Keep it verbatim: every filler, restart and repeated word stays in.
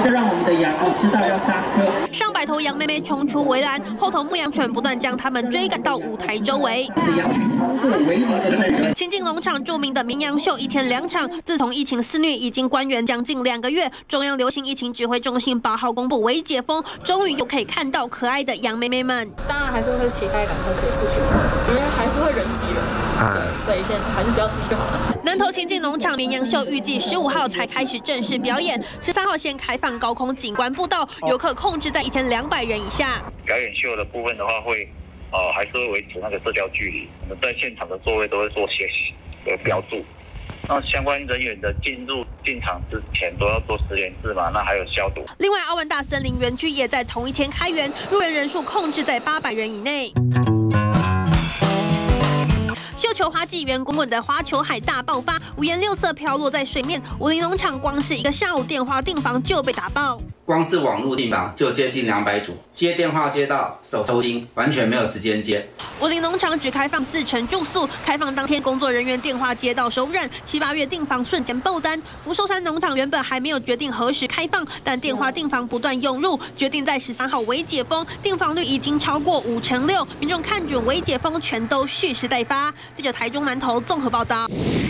就让我们的羊哦知道要刹车。 上百头羊妹妹冲出围栏，后头牧羊犬不断将它们追赶到舞台周围。 羊群通过围篱的战争。 清境农场著名的绵羊秀一天两场，自从疫情肆虐，已经关园将近两个月。中央流行疫情指挥中心八号公布微解封，终于又可以看到可爱的羊妹妹们。 当然还是会期待赶快可以出去，因为还是会人挤人，所以现在还是不要出去好了。 南投清境农场绵羊秀预计十五号才开始正式表演，十三号先开放高空景观步道，游客控制在一千两百人以下。 表演秀的部分的话会，呃，还是会维持那个社交距离。我们在现场的座位都会做些的标注。那相关人员的进入进场之前都要做实联制嘛，那还有消毒。 另外，澳万大森林园区也在同一天开园，入园人数控制在八百人以内。绣球花季圆滚滚的花球海大爆发，五颜六色飘落在水面。武林农场光是一个下午电话订房就被打爆， 光是网络订房就接近两百组，接电话接到手抽筋，完全没有时间接。 武林农场只开放四成住宿，开放当天工作人员电话接到手软，七八月订房瞬间爆单。福寿山农场原本还没有决定何时开放，但电话订房不断涌入，决定在十三号微解封，订房率已经超过五成六，民众看准微解封，全都蓄势待发。记者台中南投综合报道。